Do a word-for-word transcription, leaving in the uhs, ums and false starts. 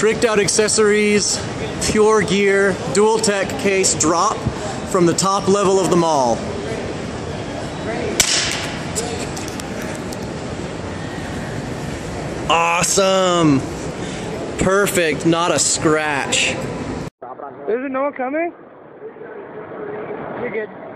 Tricked out accessories, pure gear, Dualtek case drop from the top level of the mall. Awesome! Perfect, not a scratch. Isn't no one coming? You're good.